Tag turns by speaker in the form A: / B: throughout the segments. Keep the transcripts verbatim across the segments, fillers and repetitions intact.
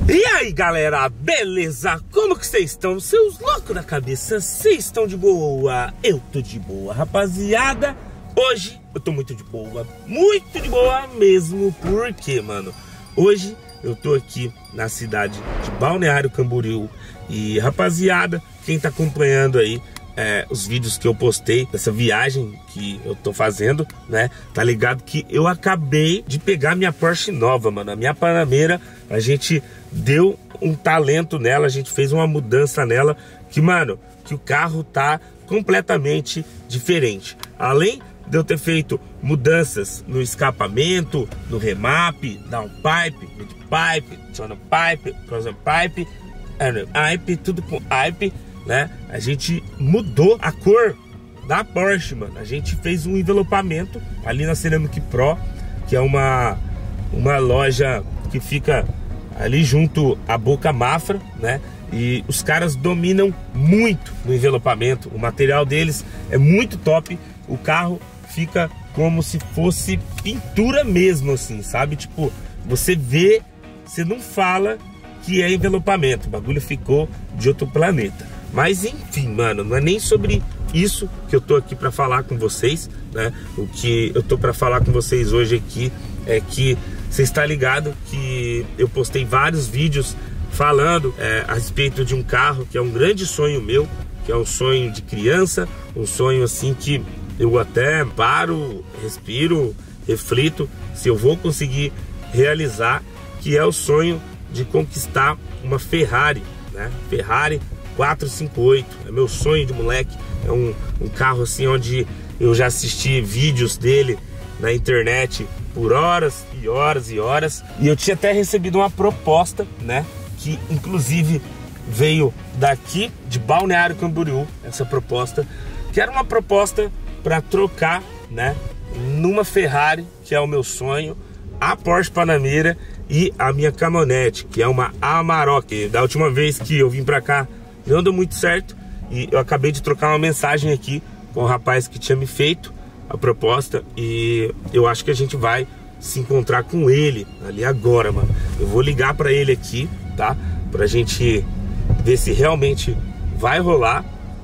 A: E aí galera, beleza? Como que vocês estão? Seus loucos da cabeça, vocês estão de boa? Eu tô de boa, rapaziada. Hoje eu tô muito de boa, muito de boa mesmo. Porque, mano, hoje eu tô aqui na cidade de Balneário Camboriú. E rapaziada, quem tá acompanhando aí É, os vídeos que eu postei dessa viagem que eu tô fazendo, né? Tá ligado que eu acabei de pegar minha Porsche nova, mano. A minha Panamera, a gente deu um talento nela, a gente fez uma mudança nela que, mano, que o carro tá completamente diferente. Além de eu ter feito mudanças no escapamento, no remap, downpipe, midpipe, tonneaupipe, crosserpipe, airpipe, tudo com pipe, né? A gente mudou a cor da Porsche, mano. A gente fez um envelopamento ali na Ceramic Pro, que é uma, uma loja que fica ali junto à Boca Mafra, né? E os caras dominam muito no envelopamento. O material deles é muito top. O carro fica como se fosse pintura mesmo, assim, sabe? Tipo, você vê, você não fala que é envelopamento. O bagulho ficou de outro planeta. Mas enfim, mano, não é nem sobre isso que eu tô aqui pra falar com vocês, né? O que eu tô pra falar com vocês hoje aqui é que você está ligado que eu postei vários vídeos falando é, a respeito de um carro que é um grande sonho meu, que é um sonho de criança, um sonho assim que eu até paro, respiro, reflito se eu vou conseguir realizar, que é o sonho de conquistar uma Ferrari, né? Ferrari quatrocentos e cinquenta e oito, é meu sonho de moleque. É um, um carro assim onde eu já assisti vídeos dele na internet por horas e horas e horas. E eu tinha até recebido uma proposta, né? Que inclusive veio daqui de Balneário Camboriú, essa proposta, que era uma proposta para trocar, né? Numa Ferrari, que é o meu sonho, a Porsche Panamera e a minha caminhonete, que é uma Amarok. Da última vez que eu vim para cá não deu muito certo e eu acabei de trocar uma mensagem aqui com o rapaz que tinha me feito a proposta e eu acho que a gente vai se encontrar com ele ali agora, mano. Eu vou ligar pra ele aqui, tá? Pra gente ver se realmente vai rolar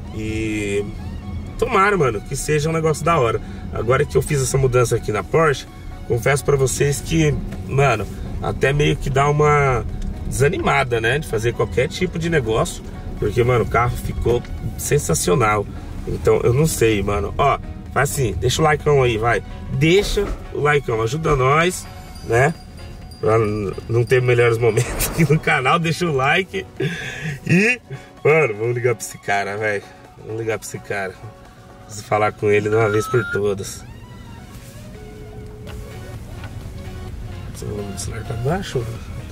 A: e tomara, mano, que seja um negócio da hora. Agora que eu fiz essa mudança aqui na Porsche, confesso pra vocês que, mano, até meio que dá uma desanimada, né? De fazer qualquer tipo de negócio. Porque, mano, o carro ficou sensacional. Então, eu não sei, mano. Ó, faz assim, deixa o likeão aí, vai. Deixa o likeão, ajuda nós, né? Pra não ter melhores momentos aqui no canal. Deixa o like. E, mano, vamos ligar pra esse cara, velho. Vamos ligar pra esse cara. Preciso falar com ele de uma vez por todas. O celular tá baixo?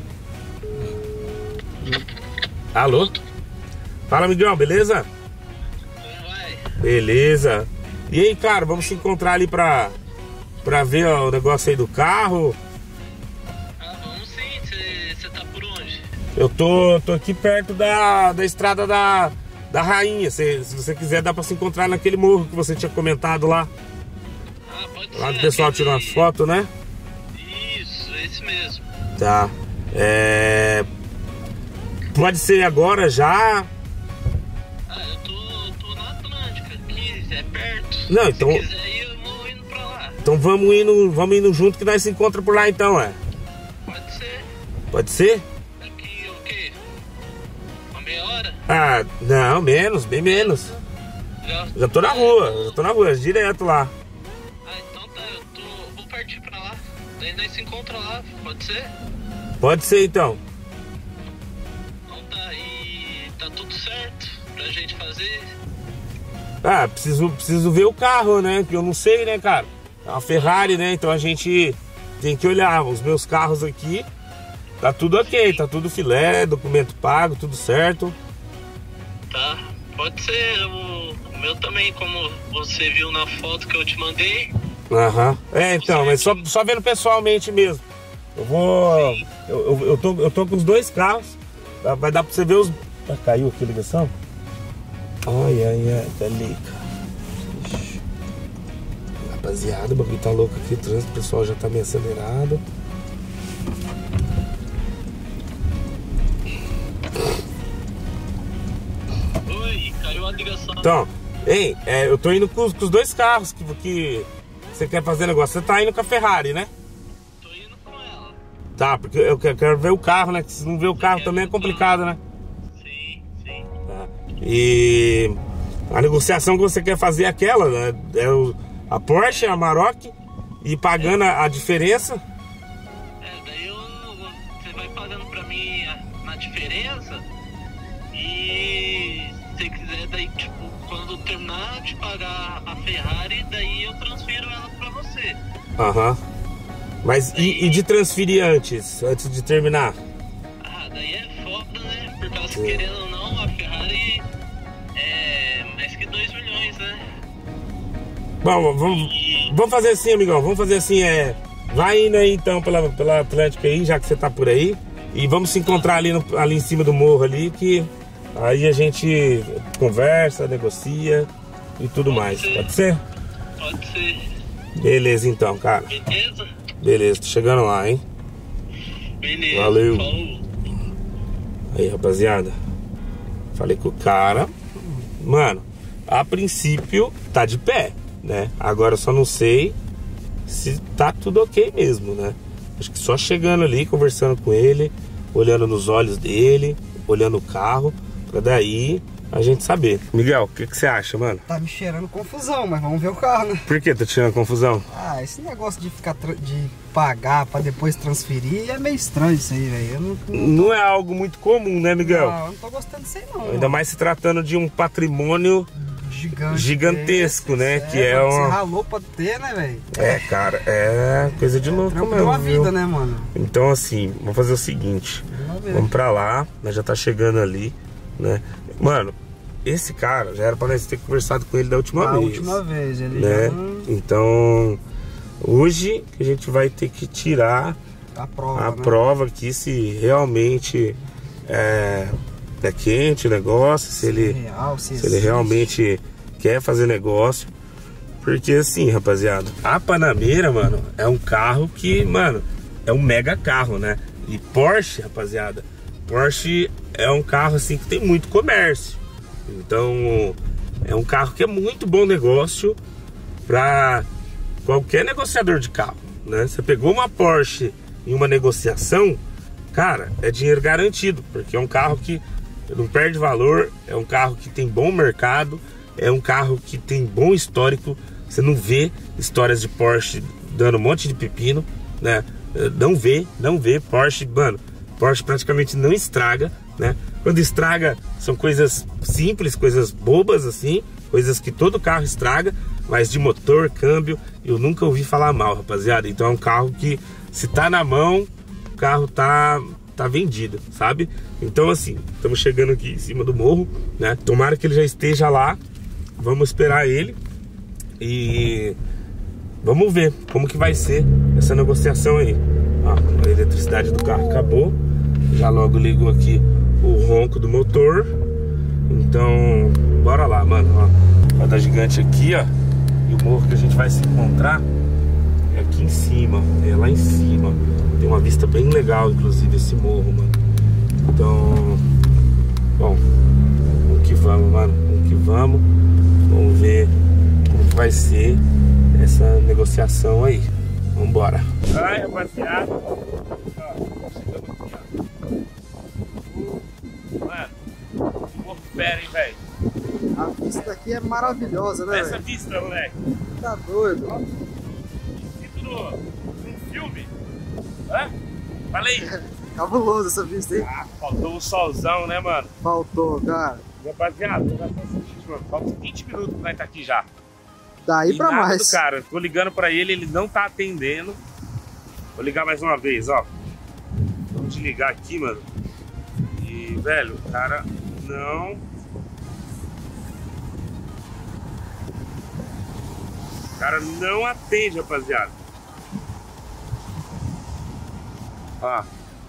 A: Alô? Fala, amigão, beleza?
B: Como vai?
A: Beleza. E aí, cara, vamos se encontrar ali pra, pra ver ó, o negócio aí do carro?
B: Ah, vamos sim. Você tá por onde?
A: Eu tô, tô aqui perto da, da estrada da, da Rainha. Cê, se você quiser, dá pra se encontrar naquele morro que você tinha comentado lá.
B: Ah, pode
A: Lá
B: ser.
A: do pessoal
B: aquele...
A: tirou umas fotos, né?
B: Isso, esse mesmo.
A: Tá. É... Pode ser agora já...
B: Ah, eu tô, tô na Atlântica aqui, é perto.
A: Não, então...
B: Se quiser ir, eu vou indo pra lá.
A: Então vamos indo, vamos indo junto que nós se encontramos por lá então, é?
B: Pode ser.
A: Pode ser?
B: Daqui o quê? Uma meia hora?
A: Ah, não, menos, bem menos.
B: Já,
A: Já tô na rua, já tô na rua, direto lá.
B: Ah, então tá, eu tô. Vou partir pra lá. Daí nós se encontra lá, pode ser?
A: Pode ser então.
B: Então tá, e tá tudo certo pra gente fazer.
A: Ah, preciso, preciso ver o carro, né? Que eu não sei, né, cara? É uma Ferrari, né? Então a gente tem que olhar. Os meus carros aqui, tá tudo ok, tá tudo filé, documento pago, tudo certo.
B: Tá, pode ser. O, o meu também, como você viu na foto que eu te mandei.
A: Aham. É, então, mas só, só vendo pessoalmente mesmo. Eu vou. Eu, eu, eu, tô, eu tô com os dois carros. Vai dar pra você ver os. Ah, caiu aqui a ligação? Ai, ai, ai, tá ali, cara. Ixi. Rapaziada, o bagulho tá louco aqui, o trânsito, o pessoal já tá meio acelerado.
B: ligação.
A: Então, ei, é, eu tô indo com, os- com os dois carros que, que você quer fazer negócio. Você tá indo com a Ferrari, né?
B: Tô indo com ela.
A: Tá, porque eu quero, quero ver o carro, né? Que se não ver o carro
B: quer
A: também é
B: ver o
A: complicado, né?
B: Sim, sim.
A: Tá. E a negociação que você quer fazer é aquela, né? É o, a Porsche, a Amarok, e pagando a, a diferença.
B: É, daí eu, você vai pagando pra mim a- na diferença. E se você quiser, daí, tipo, quando eu terminar de pagar a Ferrari, daí eu transfiro ela pra você.
A: Aham. Mas e, e de transferir antes, antes de terminar?
B: Ah, daí é foda, né? Por causa que,
A: Sim.
B: querendo ou não, a Ferrari é mais que dois milhões, né?
A: Bom, vamos, vamos fazer assim, amigão. Vamos fazer assim, é. Vai indo aí então pela, pela Atlântica aí, já que você tá por aí. E vamos se encontrar ali, no, ali em cima do morro ali, que aí a gente conversa, negocia e tudo
B: Pode
A: mais.
B: ser.
A: Pode ser?
B: Pode ser.
A: Beleza então, cara.
B: Beleza?
A: Beleza, tô chegando lá, hein?
B: Beleza.
A: Valeu.
B: Falou.
A: Aí, rapaziada. Falei com o cara. Mano, a princípio tá de pé, né? Agora eu só não sei se tá tudo ok mesmo, né? Acho que só chegando ali, conversando com ele, olhando nos olhos dele, olhando o carro, pra daí a gente saber. Miguel, o que, que você acha, mano?
C: Tá me cheirando confusão, mas vamos ver o carro, né?
A: Por que tá tirando confusão?
C: Ah, esse negócio de ficar tra- de pagar pra depois transferir é meio estranho isso aí, velho. Eu não, não,
A: Não é algo muito comum, né, Miguel?
C: não, eu não tô gostando disso aí não.
A: Ainda
C: mano.
A: mais se tratando de um patrimônio
C: Gigante
A: gigantesco, né? Que é
C: mano,
A: uma-
C: Você ralou pra ter, né, velho?
A: É, cara, é coisa de louco
C: Trampo de
A: mesmo,
C: uma
A: viu?
C: vida, né, mano?
A: Então, assim, vamos fazer o seguinte.
C: Vamos ver.
A: Vamos pra lá, nós já tá chegando ali, né? Mano, esse cara já era pra nós ter conversado com ele da última
C: A
A: vez.
C: última vez, ele
A: né?
C: já não-
A: Então, hoje a gente vai ter que tirar
C: a prova,
A: a
C: né?
A: prova aqui se realmente é, é quente o negócio, se ele,
C: real, se
A: se ele
C: existe.
A: realmente quer fazer negócio. Porque assim, rapaziada, a Panamera, mano, é um carro que, mano, é um mega carro, né? E Porsche, rapaziada, Porsche é um carro assim que tem muito comércio. Então, é um carro que é muito bom negócio para qualquer negociador de carro, né? Você pegou uma Porsche em uma negociação, cara, é dinheiro garantido, porque é um carro que não perde valor, é um carro que tem bom mercado, é um carro que tem bom histórico. Você não vê histórias de Porsche dando um monte de pepino, né? Não vê, não vê. Porsche, mano, Porsche praticamente não estraga, né? Quando estraga, são coisas simples, coisas bobas assim, coisas que todo carro estraga, mas de motor, câmbio, eu nunca ouvi falar mal, rapaziada. Então é um carro que, se tá na mão, o carro tá, tá vendido, sabe? Então assim, estamos chegando aqui em cima do morro, né? Tomara que ele já esteja lá. Vamos esperar ele e vamos ver como que vai ser essa negociação aí. Ó, a eletricidade do carro acabou. Já logo ligo aqui o ronco do motor. Então, bora lá, mano. Ó, roda gigante aqui, ó. E o morro que a gente vai se encontrar é aqui em cima, é lá em cima. Tem uma vista bem legal, inclusive, esse morro, mano. Então, bom, vamos que vamos, mano. Vamos que vamos. Vamos ver como que vai ser essa negociação aí. Vambora. Ai, rapaziada. Ó, chegamos aqui, ó. Mano, que morro fera, hein, velho?
C: A vista daqui é maravilhosa, né,
A: Essa
C: velho?
A: vista, moleque.
C: Tá doido.
A: Sinto no, num filme. Hã? Falei.
C: Cabuloso essa vista, hein?
A: Ah, faltou o solzão, né, mano?
C: Faltou, cara.
A: Rapaziada, já tá seguinte, mano. Faltam vinte minutos pra nós estar aqui já.
C: Daí
A: E
C: pra
A: nada
C: mais.
A: do cara. Tô ligando pra ele, ele não tá atendendo. Vou ligar mais uma vez, ó. Vamos desligar aqui, mano. E, velho, o cara não... O cara não atende, rapaziada. Ó.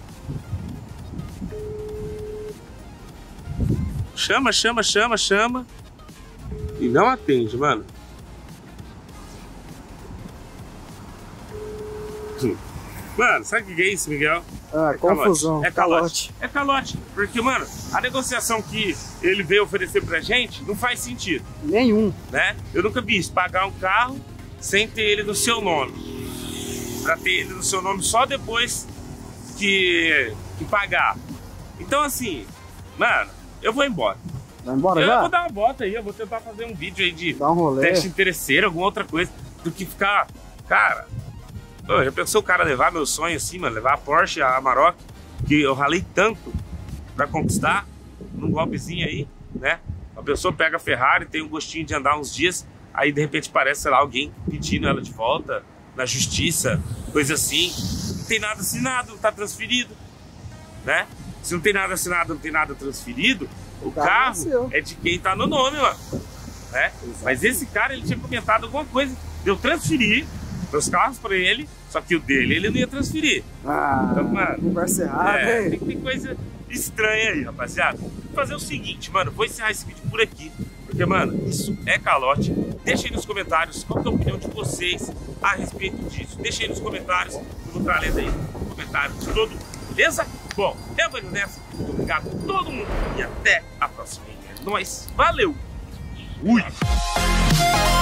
A: Chama, chama, chama, chama. E não atende, mano. Mano, Mano, sabe o que é isso, Miguel?
C: Ah,
A: é
C: confusão.
A: Calote. É calote. É calote. Porque, mano, a negociação que ele veio oferecer pra gente não faz sentido.
C: Nenhum.
A: Né? Eu nunca vi isso, pagar um carro sem ter ele no seu nome. Pra ter ele no seu nome só depois que, que pagar. Então, assim, mano, eu vou embora.
C: Vai embora
A: eu
C: já?
A: Eu vou dar uma bota aí, eu vou tentar fazer um vídeo aí de
C: Dá um rolê.
A: teste interesseiro, alguma outra coisa, do que ficar... Cara, pô, já pensou o cara levar meu sonho assim, mano, levar a Porsche, a Amarok, que eu ralei tanto pra conquistar, num golpezinho aí, né? A pessoa pega a Ferrari, tem um gostinho de andar uns dias, aí de repente parece, sei lá, alguém pedindo ela de volta na justiça, coisa assim. Não tem nada assinado, não tá transferido, né? Se não tem nada assinado, não tem nada transferido, o carro é de quem tá no nome, mano, né? Mas esse cara, ele tinha comentado alguma coisa de eu transferir os carros pra ele, só que o dele ele não ia transferir.
C: Ah,
A: então, mano,
C: conversa errada,
A: é,
C: hein?
A: tem, tem coisa estranha aí, rapaziada. Vou fazer o seguinte, mano, vou encerrar esse vídeo por aqui, porque, mano, isso é calote. Deixa aí nos comentários qual que é a opinião de vocês a respeito disso. Deixa aí nos comentários, eu vou estar lendo aí o comentário de todo mundo, beleza? Bom, eu vou indo nessa, muito obrigado a todo mundo e até a próxima. É nóis, valeu! Fui!